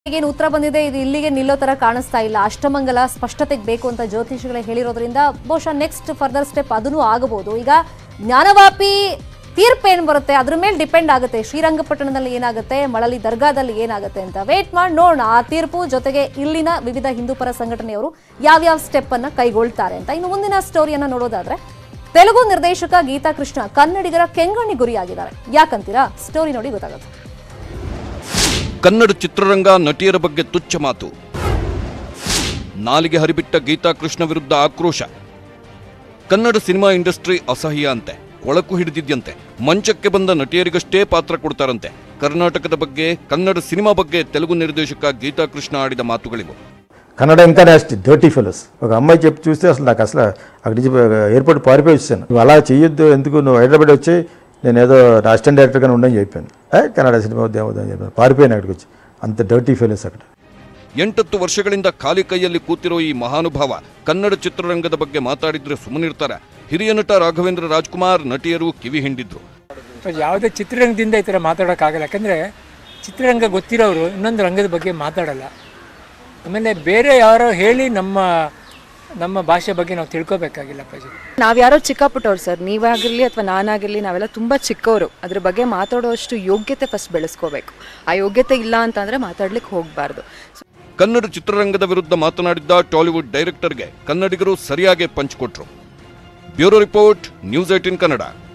ಏನು ಉತ್ತರ ಬಂದಿದೆ ಇದು ಇಲ್ಲಿಗೆ ನಿಲ್ಲೋ ತರ ಕಾಣಿಸ್ತಾ ಇಲ್ಲ. ಅಷ್ಟಮಂಗಲ ಸ್ಪಷ್ಟತೆಗೆ ಬೇಕು ಅಂತ ಜ್ಯೋತಿಷಿಗಳೇ ಹೇಳಿರೋದ್ರಿಂದ ಬಹುಶಃ ನೆಕ್ಸ್ಟ್ ಫರ್ದರ್ ಸ್ಟೆಪ್ ಅದನ್ನು ಆಗಬಹುದು. ಈಗ ಜ್ಞಾನವಾಪಿ ತೀರ್ಪು ಏನು ಬರುತ್ತೆ ಅದ್ರ ಮೇಲೆ ಡಿಪೆಂಡ್ ಆಗುತ್ತೆ. ಶ್ರೀರಂಗಪಟ್ಟಣದಲ್ಲಿ ಏನಾಗುತ್ತೆ, ಮಳಲಿ ದರ್ಗಾದಲ್ಲಿ ಏನಾಗುತ್ತೆ ಅಂತ ವೇಟ್ ಮಾಡಿ ನೋಡೋಣ. ಆ ತೀರ್ಪು ಜೊತೆಗೆ ಇಲ್ಲಿನ ವಿವಿಧ ಹಿಂದೂ ಪರ ಸಂಘಟನೆಯವರು ಯಾವ್ಯಾವ ಸ್ಟೆಪ್ ಅನ್ನ ಕೈಗೊಳ್ತಾರೆ ಅಂತ. ಇನ್ನು ಮುಂದಿನ ಸ್ಟೋರಿಯನ್ನ ನೋಡೋದಾದ್ರೆ, ತೆಲುಗು ನಿರ್ದೇಶಕ ಗೀತಾ ಕೃಷ್ಣ ಕನ್ನಡಿಗರ ಕೆಂಗಣ್ಣಿ ಗುರಿಯಾಗಿದ್ದಾರೆ. ಯಾಕಂತೀರಾ? ಸ್ಟೋರಿ ನೋಡಿ ಗೊತ್ತಾಗುತ್ತೆ. ಕನ್ನಡ ಚಿತ್ರರಂಗ ನಟಿಯರ ಬಗ್ಗೆ ತುಚ್ಛ ಮಾತು, ನಾಲಿಗೆ ಹರಿಬಿಟ್ಟ ಗೀತಾ ಕೃಷ್ಣ ವಿರುದ್ಧ ಆಕ್ರೋಶ. ಕನ್ನಡ ಸಿನಿಮಾ ಇಂಡಸ್ಟ್ರಿ ಅಸಹ್ಯ ಅಂತೆ, ಕೊಳಕು ಹಿಡಿದಿದ್ಯಂತೆ. ಮಂಚಕ್ಕೆ ಬಂದ ನಟಿಯರಿಗಷ್ಟೇ ಪಾತ್ರ ಕೊಡ್ತಾರಂತೆ. ಕರ್ನಾಟಕದ ಬಗ್ಗೆ, ಕನ್ನಡ సినిమా ಬಗ್ಗೆ తెలుగు నిర్దేశక గీతా కృష్ణ ఆడిన మాతుಗಳಿವು. కన్నడ ఇంకానే డర్టీ ఫెలోస్. ఒక అమ్మాయి చెప్పి చూస్తే నాకు అసలు అక్కడి నుంచి ఎయిర్పోర్ట్ పారిపోయి వచ్చాను. నువ్వు అలా చేయొద్దు, ఎందుకు నువ్వు హైదరాబాద్ వచ్చి నేను ఏదో అసిస్టెంట్ డైరెక్టర్గానే ఉండని చెప్పాను. కన్నడ సినిమా ఉద్యమం చెప్పాను, పారిపోయాను అక్కడికి వచ్చి. అంత డర్టీ ఫెలోస్ అక్కడ. 8 ವರ್ಷಗಳಿಂದ ಖಾಲಿ ಕೈಯಲ್ಲಿ ಕೂತಿರೋ ಈ ಮಹಾನುಭಾವ ಕನ್ನಡ ಚಿತ್ರರಂಗದ ಬಗ್ಗೆ ಮಾತಾಡಿದ್ರೆ ಸುಮ್ಮನಿರ್ತಾರೆ. ಹಿರಿಯ ನಟ ರಾಘವೇಂದ್ರ ರಾಜ್ಕುಮಾರ್ ನಟಿಯರು ಕಿವಿ ಹಿಂಡಿದ್ರು. ಯಾವುದೇ ಚಿತ್ರರಂಗದಿಂದ ಈ ಥರ ಮಾತಾಡೋಕ್ಕಾಗಲ್ಲ. ಯಾಕಂದರೆ ಚಿತ್ರರಂಗ ಗೊತ್ತಿರೋರು ಇನ್ನೊಂದು ರಂಗದ ಬಗ್ಗೆ ಮಾತಾಡಲ್ಲ. ಆಮೇಲೆ ಬೇರೆ ಯಾರೋ ಹೇಳಿ ನಮ್ಮ ಭಾಷೆ ಬಗ್ಗೆ ನಾವು ತಿಳ್ಕೊಬೇಕಾಗಿಲ್ಲ. ನಾವ್ಯಾರೋ ಚಿಕ್ಕ ಪುಟ್ಟವ್ರು ಸರ್, ನೀವಾಗಿರಲಿ ಅಥವಾ ನಾನಾಗಿರಲಿ, ನಾವೆಲ್ಲ ತುಂಬ ಚಿಕ್ಕವರು. ಅದ್ರ ಬಗ್ಗೆ ಮಾತಾಡೋಷ್ಟು ಯೋಗ್ಯತೆ ಫಸ್ಟ್ ಬೆಳೆಸ್ಕೋಬೇಕು. ಆ ಯೋಗ್ಯತೆ ಇಲ್ಲ ಅಂತಂದರೆ ಮಾತಾಡ್ಲಿಕ್ಕೆ ಹೋಗಬಾರ್ದು. ಕನ್ನಡ ಚಿತ್ರರಂಗದ ವಿರುದ್ಧ ಮಾತನಾಡಿದ್ದ ಟಾಲಿವುಡ್ ಡೈರೆಕ್ಟರ್ಗೆ ಕನ್ನಡಿಗರು ಸರಿಯಾಗಿ ಪಂಚ್ ಕೊಟ್ರು. Bureau report, news 18 Kannada.